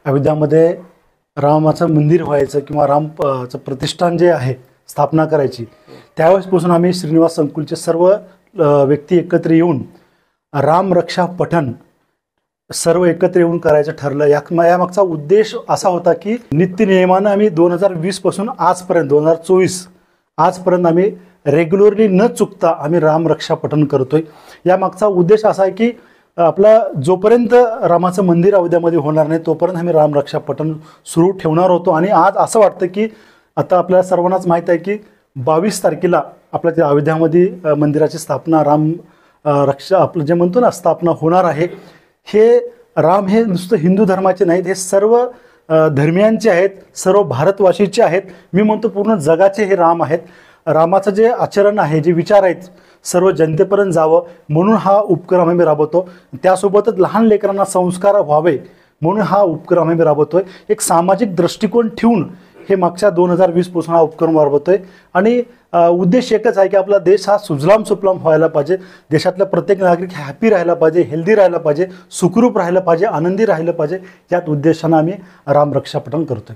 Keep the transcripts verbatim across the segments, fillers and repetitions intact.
अयोध्यामध्ये रामाचं मंदिर व्हायचं किंवा रामचं प्रतिष्ठान जे आहे स्थापना करायची, त्यावेळेसपासून आम्ही श्रीनिवास संकुलचे सर्व व्यक्ती एकत्र येऊन राम रक्षा पठण सर्व एकत्र येऊन करायचं ठरलं। या यामागचा उद्देश असा होता की नित्य नियमानं आम्ही दोन हजार वीस पासून आजपर्यंत दोन हजार चोवीस आजपर्यंत आम्ही रेग्युलरली न चुकता आम्ही राम रक्षा पठण करतोय। यामागचा उद्देश असा आहे की आपला जोपर्यंत रामाचं मंदिर अयोध्यामध्ये होणार नाही तोपर्यंत आम्ही राम रक्षा पठण सुरू ठेवणार होतो। आणि आज असं वाटतं की आता आपल्याला सर्वांनाच माहीत आहे की बावीस तारखेला आपल्या त्या अयोध्यामध्ये मंदिराची स्थापना राम रक्षा आपलं जे म्हणतो ना स्थापना होणार आहे। हे राम हे नुसतं हिंदू धर्माचे नाहीत, हे सर्व धर्मियांचे आहेत, सर्व भारतवासीचे आहेत, मी म्हणतो पूर्ण जगाचे हे राम आहेत। रामाचं जे आचरण आहे, जे विचार आहेत सर्व जनतेपर्यंत जावं म्हणून हा उपक्रम आम्ही राबवतो। त्यासोबतच लहान लेकरांना संस्कार व्हावे म्हणून हा उपक्रम आम्ही राबवतोय। एक सामाजिक दृष्टिकोन ठेवून हे मागच्या दोन हजार वीस पासून हा उपक्रम राबवतोय आणि उद्देश एकच आहे की आपला देश हा सुजलाम सुफलाम व्हायला पाहिजे, देशातला प्रत्येक नागरिक हॅपी राहायला पाहिजे, हेल्दी राहायला पाहिजे, सुखरूप राहायला पाहिजे, आनंदी राहायला पाहिजे। याच उद्देशाने आम्ही राम रक्षा पठण करतोय।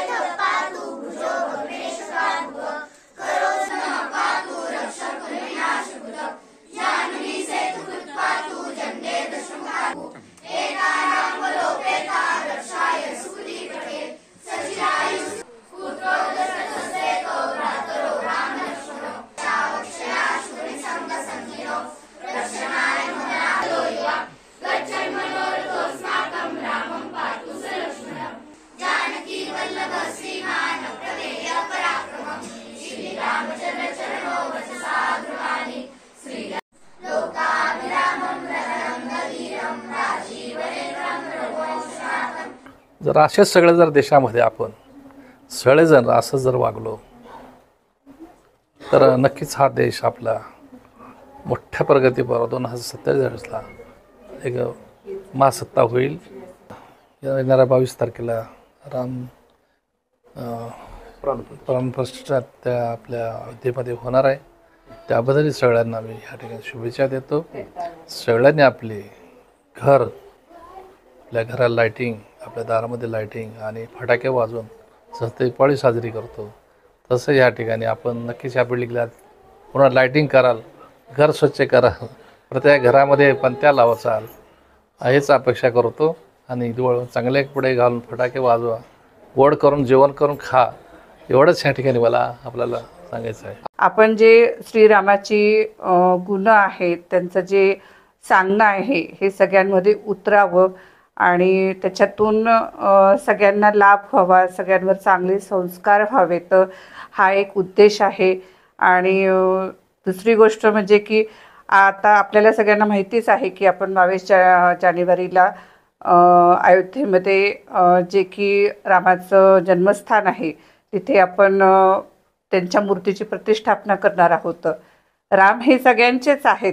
जर असेच सगळे जर देशामध्ये आपण सगळेजण असं जर वागलो तर नक्कीच हा देश आपला मोठ्या प्रगतीबरोबर दोन हजार सत्तेचाळीसला एक महासत्ता होईल। येणाऱ्या बावीस तारखेला राम प्राणप्रतिष्ठा त्या आपल्या अयोध्येमध्ये होणार आहे। त्याबद्दल सगळ्यांना मी ह्या ठिकाणी शुभेच्छा देतो। सगळ्यांनी आपले घर, आपल्या घराला लाईटिंग, आपल्या दारामध्ये लाईटिंग आणि फटाके वाजवून जसं दिवाळी साजरी करतो तसं या ठिकाणी आपण नक्कीच या बिल्डिंगला पुन्हा लाईटिंग कराल, घर स्वच्छ कराल, प्रत्येक घरामध्ये पणत्या लावाचाल हेच अपेक्षा करतो। आणि दिवाळी चांगले पुढे घालून फटाके वाजवा, गोड करून जेवण करून खा, एवढंच या ठिकाणी मला आपल्याला सांगायचं आहे। आपण जे श्रीरामाची गुण आहेत त्यांचं जे सांगणं आहे हे सगळ्यांमध्ये उतरावं आणि त्याच्यातून सगळ्यांना लाभ व्हावा, सगळ्यांवर चांगले संस्कार व्हावे, तर हा एक उद्देश आहे। आणि दुसरी गोष्ट म्हणजे की आता आपल्याला सगळ्यांना माहितीच आहे की आपण बावीस जा जानेवारीला अयोध्येमध्ये जे की रामाचं जन्मस्थान आहे तिथे आपण त्यांच्या मूर्तीची प्रतिष्ठापना करणार आहोत। राम हे सगळ्यांचेच आहेत,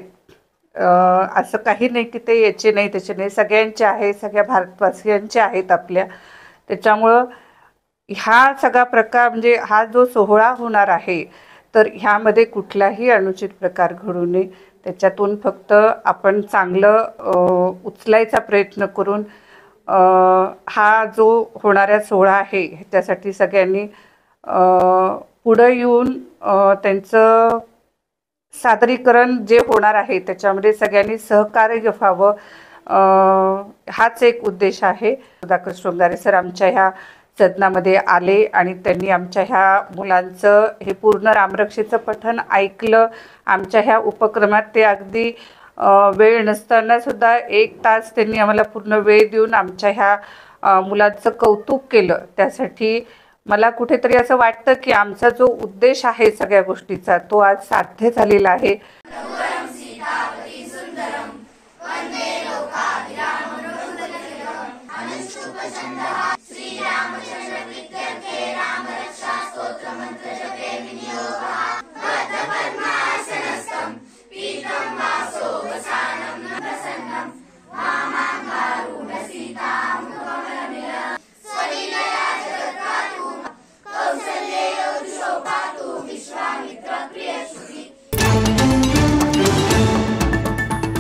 असं काही नाही की ते याचे नाही त्याचे नाही, सगळ्यांचे आहे, सगळ्या भारतवासियांचे आहेत आपल्या। त्याच्यामुळं हा सगळा प्रकार म्हणजे हा जो सोहळा होणार आहे तर ह्यामध्ये कुठलाही अनुचित प्रकार घडू नये, त्याच्यातून फक्त आपण चांगलं उचलायचा प्रयत्न करून हा जो होणारा सोहळा आहे त्यासाठी सगळ्यांनी पुढं येऊन त्यांचं सादरीकरण जे होणार आहे त्याच्यामध्ये सगळ्यांनी सहकार्य व्हावं, हाच एक उद्देश आहे। सुधाकर शृंगारे सर आमच्या ह्या सदनामध्ये आले आणि त्यांनी आमच्या ह्या मुलांचं हे पूर्ण रामरक्षेचं पठण ऐकलं। आमच्या ह्या उपक्रमात ते अगदी वेळ नसताना सुद्धा एक तास त्यांनी आम्हाला पूर्ण वेळ देऊन आमच्या ह्या मुलांचं कौतुक केलं। त्यासाठी मला कुठेतरी असं वाटतं की आमचा जो उद्देश आहे सगळ्या गोष्टीचा तो आज साध्य झालेला आहे। श्रीरामचंद्र